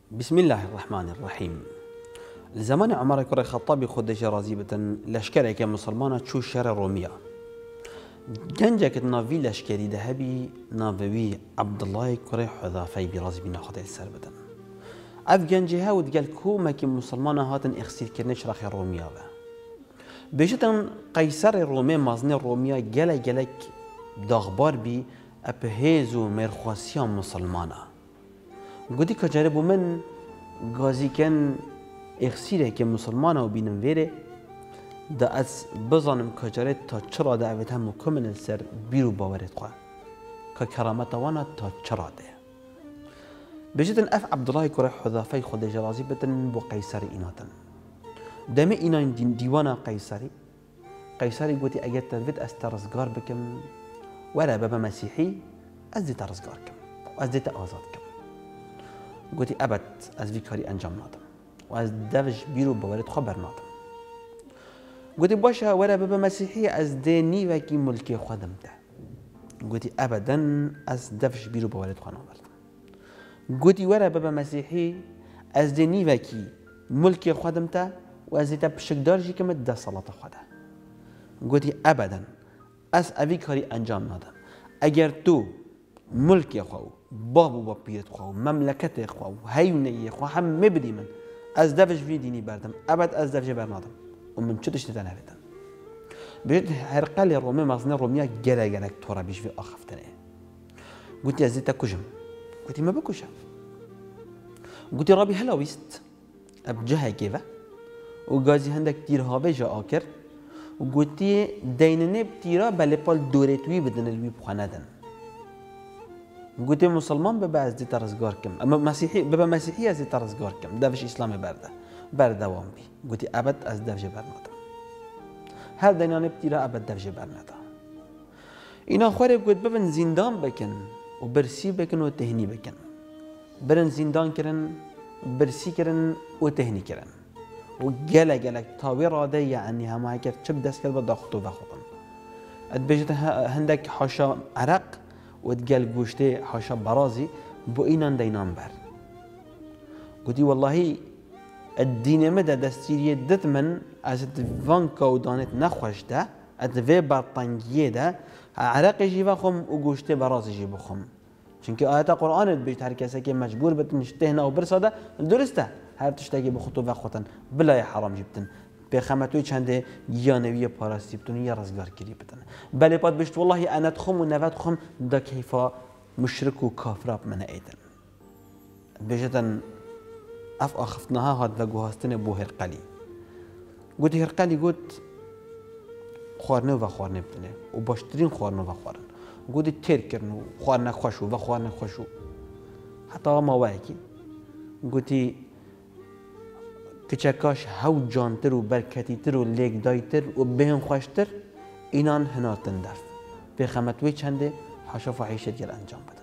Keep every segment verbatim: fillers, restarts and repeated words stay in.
بسم الله الرحمن الرحیم. زمان عمر كره خطابي خودش رازي بتن لشکره که مسلمانه چو شهر رومیا گنجه که ناوی لشکری دهبی ناوی عبدالله كره حذافه برازي بنا خدای سر بدن اف گنجه ها ودقال کومه که مسلمانه هاتن اخسیر کرنه شرخ رومیا و بجتن قیصر رومه مازن رومیا گله گلک داغبار بی اپهیزو مرخواسیان مسلمانه گودی کجاره بو من گازی کن اخسیره که مسلمانه و بینم ویره دا از بزانم کجاره تا چرا دا اوید هم مکمل سر بیرو باورت خواه که کرامت وانا تا چرا ده بجدن اف عبدالله كره حذافه خود جرازی بتن بو قیصر ایناتن دمه اینا دیوان قیصری قیصری گوتی اگر تنوید از ترزگار بکم ولا بابا مسیحی از دی ترزگار کم و از دی آزاد کم گوتی ابد از وی کاری انجام نادم و از دوش بیرو باورت خبر نادم گوتی باشه ولا بابا مسیحی از دی نیوکی ملکی خودم ده گوتی ابدا از دوش بیرو باورت خوانا بردم گوتی ولا بابا مسیحی از دی نیوکی ملکی خودم ده و از دی بشکدار جی کمت ده صلاة خوده گوتی ابدا از اوی کاری انجام نادم اگر تو ملکی خواهو باب و پیرت خواهو مملکت خواهو هیونه خواه هم مبدی من از دوش وی دینی بردم ابد از دوش برنادم و من چطش تتنه بدم بجد هرقل رومي مازن رومیا گره گره تورا بیش وی آخفتنه گوتی از دیتا کجم گوتی ما بکشم گوتی رابی هلا ویست اب جه گیوه و گازی هندک تیرها بجا آکر و گوتی دیننه بتیرا بله پال دورتوی بدن الوی بخانه دن گوتی مسلمان ببا از دی ترزگار کم اما مسیحی ببا مسیحی از دی ترزگار کم دوش اسلام برده بردوام بی گوتی ابد از دوش برنادم هر دینانه بتیرا ابد دوش برناده اینا خواره گوت ببن زندان بکن و برسی بکن و تهنی بکن برن زندان کرن برسی کرن و تهنی کرن و گله گله تاوی راده یعنی همه اگر چب دست کرد با داختو و خودن اد بجت هندک حاشا عرق و تقال گوشته حاشا برازي بو اینان دینان بر گوتی والله الدين مدى دستيرية دت من از فانكا ودانت نخوش ده از في برطانجيه ده عرق جيبا خم و گوشته برازي جيبا خم چونك آيات قرآن بيجت هر کسی که مجبور بتن تهنا و برسا ده درسته هر تشتاقي بخطو و خوتن بلا حرام جبتن بخمتوی چنده یانوی پاراستی بتون یا رزگار کری بتن بله پاد بشت والله انا تخم و نوت خم دا کیفا مشرک و کافراب من ایدن بجتن اف آخفتناها هاد لگو هستن بو هرقلی گوت هرقلی گوت خوارنه و خوارنه بتنه و باشترین خوارنه و خوارن گوت تیر کرن و خوارنه خوشو و خوارنه خوشو حتی ما وایکی گوتی کچکاش هاو جانتر و برکتیتر و لیک دایتر و بهم خوشتر اینان هنارتن درف به خمتوی چنده حاشا فحیشت گل انجام بدد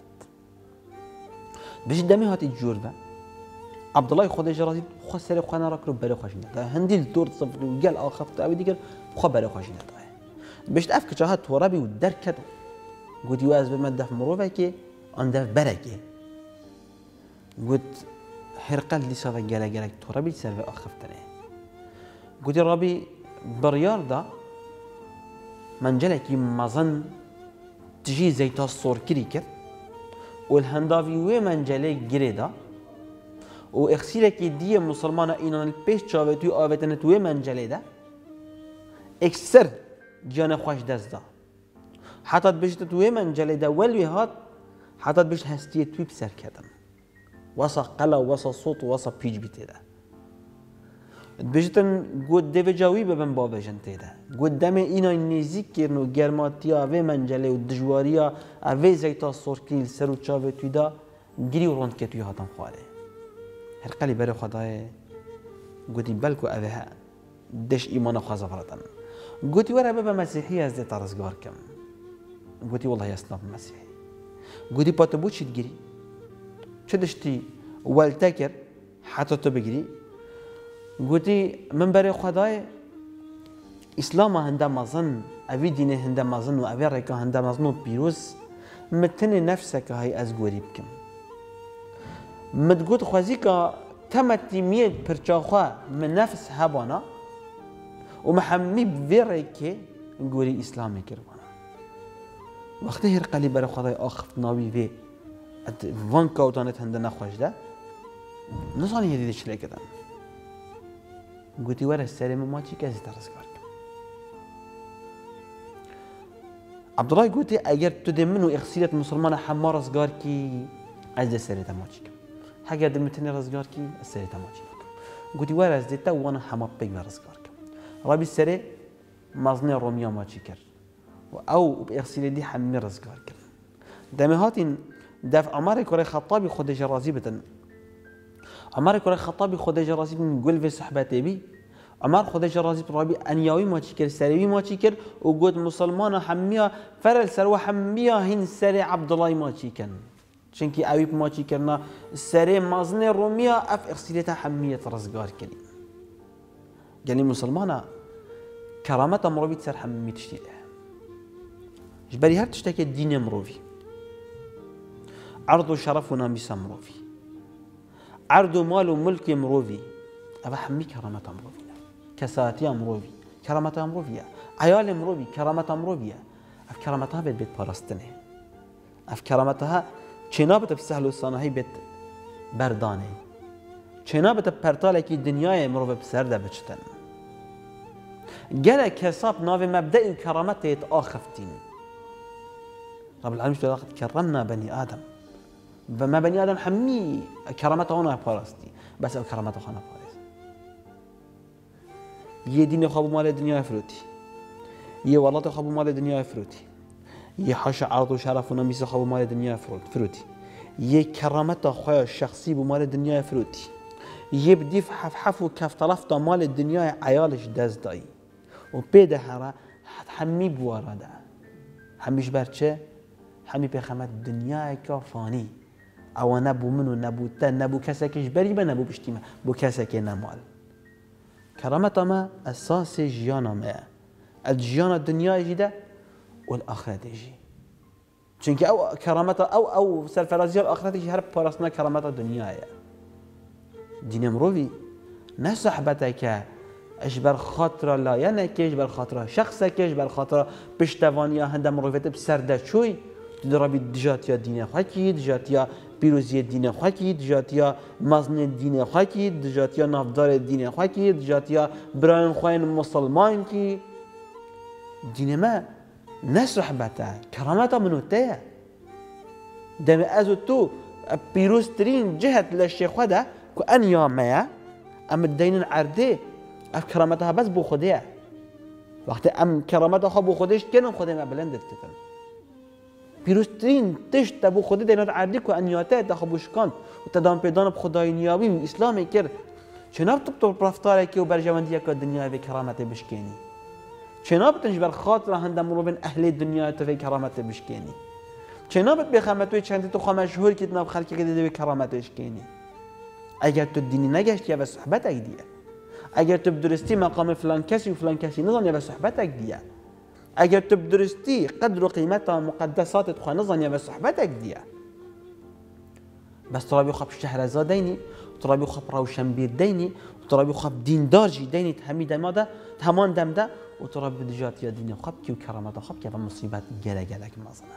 بش دمی هاتی جور و عبدالله خودش رازی خود سر خانه را کرو بره خوشی نده هندیل دور صفر و گل آخفت اوی دیگر خواه بره خوشی نده بشت اف کچه ها تورابی و در کد گوتی و از بمد دف مروفه که آن دف برگه گوت هرقل لسا و گله گله تورابی سر و آخفتنه گوتی رابی بریار دا منجله کی مزن تجی زیتا صور کری کرد و الهنداوی و منجله گره دا و اخسیره که دیه مسلمان اینان پیش چاوه توی آوتنه توی منجله دا اکسر جان خوش دست دا حتی بشت توی منجله دا ولوی هات حتی بشت هستیه توی بسر کردن واسا قلا واسا صوت واسا پیج بیته ده بجتن گود دیو جاوی ببن بابا جنته ده گود دم اینا نزیک کرن و گرماتیا و منجله و دجواریا و زیتا سرکیل سر و چاوه توی دا گیری و روند که توی هاتن خواره هر قلی بره خدای گودی بلکو اوه دش ایمان خواه فرطن گودی ورا بابا مسیحی از ده ترزگار کم گودی والله اسناب مسیحی گودی پاتبو چید گیری چه دشتی والتکر حتی تو بگیری گوتی من برای خدای اسلام هنده مازن اوی دین هنده مازن و اوی رکا هنده مازن و پیروز متن نفسك هاي از گوری بکم متقول خوازيكا تمتيمية برشاخوا من نفس هبانا ومحمي بفيريكي نقولي إسلامي كروانا وقتی هرقلی برای خدای آخفت ناوی وی وان کاوتانت هنده نخواش ده نزانی هدیده چلی کدن گوتی وره سرم ما چی کسی ترسکار کن عبدالله گوتی اگر تو ده منو اخسیلت مسلمان حما رزگار کی از ده سرت ما چی کن اگر ده متنی رزگار کی از سرت ما چی کن گوتی وره از ده تا وانا حما پیگ رزگار کن رابی سره مزنه رومیا ما چی کرد او بإغسال دي حمي رزقار كر دمهات دف عمر كوري خطابي خد جرازي بتن عمر كوري خطابي خد جرازي من قول في صحبتي بي عمر خد جرازي برابي أنياوي ما تشكر سريوي ما تشكر وجود مسلمان حمية فرل سروا حمية هن سري عبد الله ما تشكن شنكي أويب ما تشكرنا سري مازن رومية أف إغسالتها حمية رزقار كريم يعني مسلمانا كرامتها مرابي تسر حمية تشتيله جبري هر تشتكي الدين مروفي عرض شرف وناميس مروفي عرض مال وملك مروفي أبا حمي كرامة مروفي كساتي مروفي كرامة مروفي عيال مروفي كرامة مروفي أف كرامتها بيت بيت باراستنه أف كرامتها چنابت بسهل وصانهي بيت بردانه چنابت برتاله كي دنياي مروفي بسرده بچتن جل كساب ناوي مبدأ كرامته يتآخفتين رب العالمين قد كرمنا بني آدم فما بني آدم حمي كرامته هنا باراستي بس أو كرامته هنا بارس يه دين خابو مال الدنيا فروتي يه والله خابو مال الدنيا فروتي يه حش عرض وشرف ونميس خابو مال الدنيا فروتي يه كرامته خويا الشخصي بمال الدنيا فروتي يه بدي حف حف وكف طلفته مال الدنيا عيالش داز داي وبيده هرا حمي بوارده حميش برچه حمي بخمت دنيا كفاني او نبو منو نبو تا نبو كسكش بريبه نبو بشتيمه بو كسك نمال كرامته ما اساس جيانا ما الجيانا الدنيا جدا والاخره يجي چونك او كرامته او او سرفرازيه الاخره يجي هر بارسنا كرامته الدنيا دين مروي نصحبتك اجبر خاطر لا يعني كيش بر خاطر شخصك ايش بر خاطر پشتوانیا هنده مروفت بسرده چوی درابی دجات یا دین خاکی دجات یا پیروزی دین خاکی دجات یا مزن دین خاکی دجات یا نافدار دین خاکی دجات یا بران خوین مسلمان کی دین ما نصحبته کرامته منوته دم از تو پیروز ترین جهت لشیخ خدا که ان یا ما ام الدين عرده اف كرامتها بس بو خديه وقت ام كرامتها خو بو خودش كنم خديه ما بلندت تتن پیروزترین تشت بو خودی دینات عردی که انیاته تخبوش کن و تدام پیدان بخدای نیابی من اسلامی کرد چناب تو تو رفتاره که و برجواندی که دنیا به کرامت بشکنی چناب تنج بر خاطر هندم رو بین اهل دنیا تو به کرامت بشکنی چناب به خامتوی چند تو خام مشهور که ناب خلقی که به کرامت بشکنی اگر تو دینی نگشت یا به صحبت اگدیه اگر تو بدرستی مقام فلان کسی و فلان کسی نظام یا به صحبت اگدیه اگر تو بدرستی قدر و قیمت مقدسات تخواه نظام یا به صحبت اگدیه بس ترابي خاب شهرزاد ديني ترابي خاب روشنبير ديني وترابي خاب ديندار جي ديني تهمي دماده تهمان دم ده وترابي دجات يا ديني خاب كي وكرامات خاب كي مصيبات جلا جلا مثلا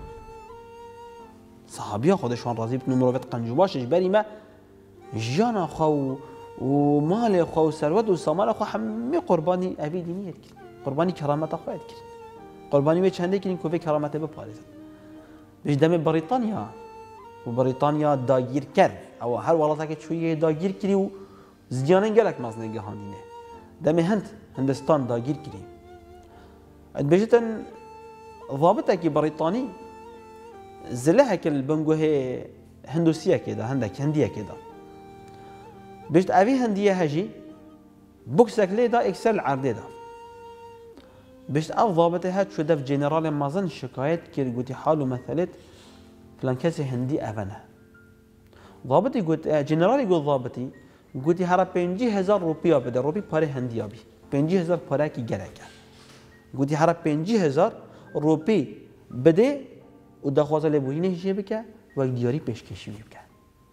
صحابيا خودشون راضي بن مروت قنجوباش اجباري ما جانا خو ومال خو ثروت وسامال خو همي قرباني ابي ديني قرباني كرامات خو يذكر قرباني وي چنده كين كوفي كرامته بپاريز بيش دم بريطانيا و بریتانیا داگیر کرد او هر ولاته که چویه داگیر کری و زیانه گلک مزنه گهانینه دم هند هندستان داگیر کری بجتن ضابطه که بریتانی زله کل بنگوه هندوسیه کده هندک هندیه کده بجت اوی هندیه هجی بوکسک لی دا اکسل عرده دا بجت او ضابطه هد شده في جنرال مازن شکایت کرد گوتی حالو مثلت فلان كاسي هندي أفنى ضابطي قلت جنرالي قلت ضابطي قلت هرا بينجي هزار روبيا بده روبي باري هندي أبي بينجي هزار باراكي جركة قلت هرا بينجي هزار روبي بده ودخوازه لبوهينه هشي بك وقدياري بيشكشي بك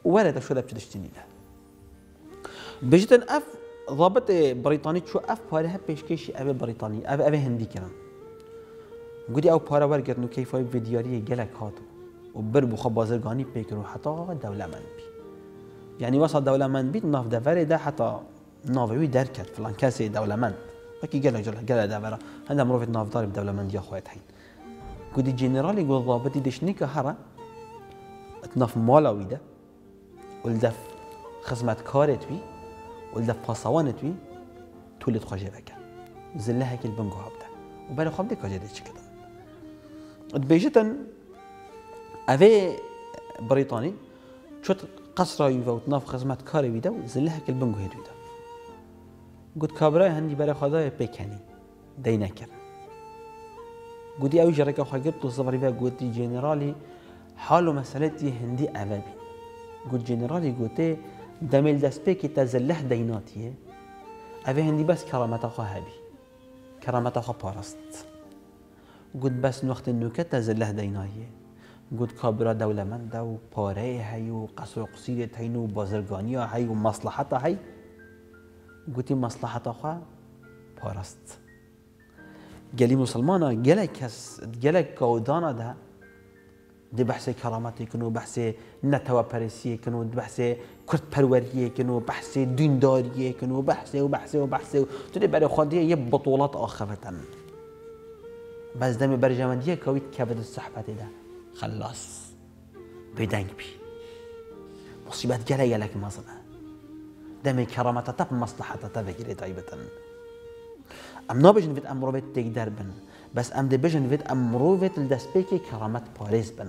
ورد شو ده بتشتني له بجتن اف ضابط بريطاني شو اف بارها بيشكيش ابي بريطاني ابي ابي هندي كلام قولي او بارا ورقت كيف هاي فيديوهي جالك هاتو وبربو خب بازرگانی بيكرو حتى دولة من بي يعني وصل دولة من بي ناف دفري ده حتى نافوي دركت فلان كاسي دولة من اكي جالك جالك جالك دفرة هذا مروفة ناف ضارب دولة من دي اخوات حين قولي جنرالي يقول ضابطي دشنيك هرا اتناف مالاوي ده ولدف خزمت كارت بي ولدف فاسوانت بي تولد خواجه بكا زلها كي البنجو هابده وبالو خاب دي كاجه دي كده بيجتن أفي بريطاني شو قصرة يوفا وتناف خزمات كاري بيدا زلها كل بنجو هيدو دا قلت كابراي هندي برا خدايا بيكاني دينا كر قلت أوي جريكا خاجر تو صبري فيها قلت جنرالي حالو مسألتي هندي أبابي قلت جنرالي قلت دميل دسبيكي تزلح ديناتيه أفي هندي بس كرامة خاهبي كرامة خا بارست قلت بس وقت النكت تزلح دينايه قلت كابرا دولة من دا و پاره هاي و قصر و قصيرت هاي و بازرگانيا هاي و مصلحتا هاي قلت مصلحتا خواه پارست قالي مسلمانا قالك كس قالك كودانا ده دي بحث كرامتي كنو بحث نتوا پرسي كنو بحث كرت پروريه كنو بحث دينداريه كنو بحث و بحث و بحث تدي بري خانديه يه بطولات آخرتن بس دمي برجمنديه كويت كبد الصحبة ده خلاص بدنگ بي مصيبات جلا يلك مصنع دمي كرامته تب مصلحته تفكري طيبة ام نابجن فيت ام روفيت تقدر بن بس ام دي بجن فيت ام روفيت الدسبيكي كرامات باريس بن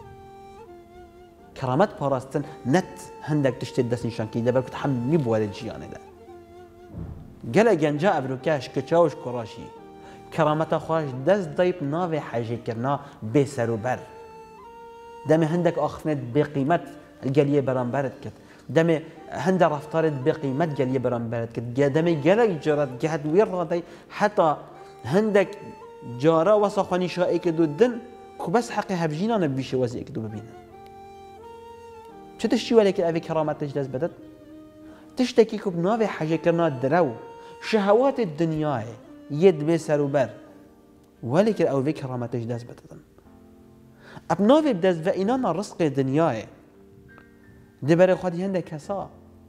كرامات باراستن نت هندك تشتد دس نشان كي دبر كنت حمي بوالد جياني ده جلا جنجا ابروكاش كتشاوش كراشي كرامته خواش دس ضيب نافي حاجه كرنا بسر بر دمي هندك اخفنت بقيمه الجاليه برامبرت كت دمي هند رفترت بقيمه جاليه برامبرت كت دمي جالك جرت جهد وير حتى هندك جارا وسخني شائك دودن كبس حقي هبجينا نبيش وزيك دو ببينا شو تشتي ولك ابي كرامات تجلس بدت تشتكي كب نافي حاجه كرنا درو شهوات الدنيا يد بسر وبر ولكن او ذكر ما تجداز بتدن ابنافي بدز فإنانا رزق دنياي دبر خدي هنده كسا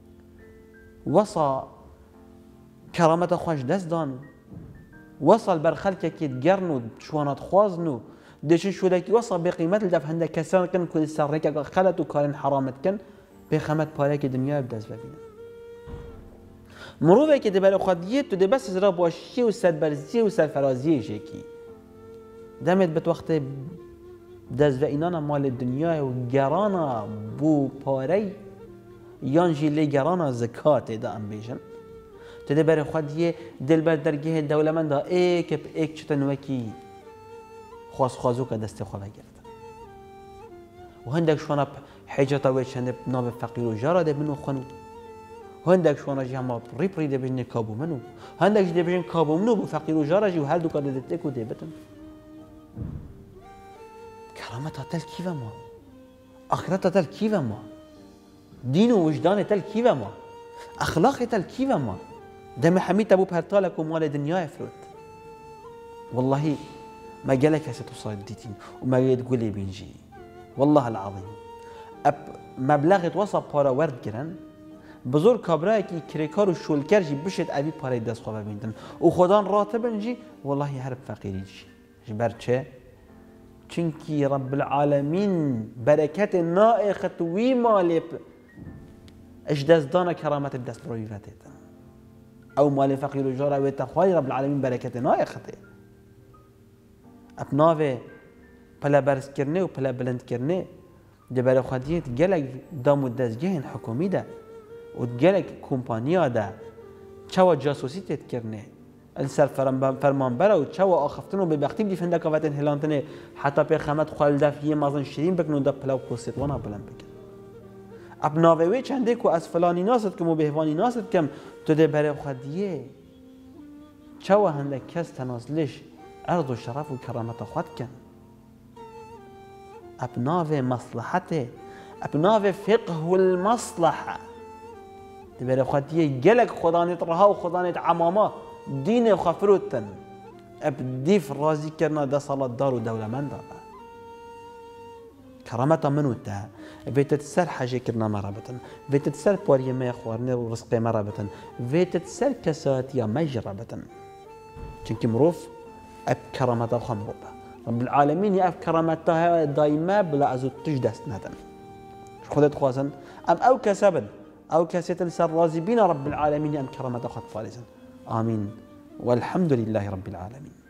وصا كرامة خوش دست دان وصل بر خلقك يتقرنو شوانات خوازنو دشن شو لك وصل بقيمة الدف هنده كسا كن كل سرك خلت وكارن حرامت كن بخمت بارك دنياي بدز فإنا مروفه که دبر خودیت تو دبس زرا باشی و سربرزی و سرفرازی شکی دمت بت وقت دز و اینانا مال دنیا و گرانا بو پاری یان جیلی گرانا زکات دا ام بیشن تو دبر خودیه دل بر درگه دولمند دا ایک ب ایک چتن وکی خواست خوازو که دست خواه گرد و هندک شوانا حجتا و چند ناب فقیر و جارا ده منو خونو هندك شوانا جي هما ريبري دي بجن كابو منو هندك دي بجن كابو منو بفقير وجارجي وهل دو كده دتكو دي بتن كرامتها تل كيف ما اخرتها تل كيف ما دين ووجدان تل كيف ما اخلاق تل كيف ما دم حميت ابو بهرطالك ومال دنيا يفرط والله ما قالك هسه توصل الديتين وما تقول لي بينجي والله العظيم اب مبلغ توصل بارا ورد جرن بزرگ کابرایی که کریکار و شولکر جی بشد ابی پاره دست خواه ببیندن و خدان راتبن جی والله هرب فقیری جی بر چه؟ چونکی رب العالمین برکت نائخت وی مالب اش دست دانا کرامت دست برای رتیتن او مال فقیر و جاره و تخوای رب العالمین برکت نائخته ابناوه پلا برس کرنه و پلا بلند کرنه دبر خودیت گلک دامو دستگاه حکومی ده و گلک کمپانیا ده چوا جاسوسی تیت کرنه السر فرمان برا و چوا آخفتن و ببختی بدی فنده کافتن هلانتنه حتی پی خمت خوال دف یه مازن شیرین بکن و ده پلاو پوستیت وانا بلند بکن اب ناوی چنده که از فلانی ناست کم و بهوانی ناست کم تو ده برای خودیه چوا هنده کس تنازلش عرض و شرف و کرامت خود کن اب ناوی مصلحته ابناء فقه والمصلحة تبري خاتيه جلك خدانة رها وخدانة عمامة دين وخفروتن ابديف رازي كرنا دا صلاة دار ودولة من دار كرامة منو تا فيت تسر حاجة كرنا مرابة فيت تسر بوري ما يخوارني ورزق مرابة فيت تسر كساتيا مجربة چونك مروف اب كرامة خمروبة رب العالمين يا اب كرامتها دايما بلا ازو تجدست ندن خذت خواسن ام او كسبن او كسيتن سر رازي بنا رب العالمين ام كرامة خط فارسا امين والحمد لله رب العالمين.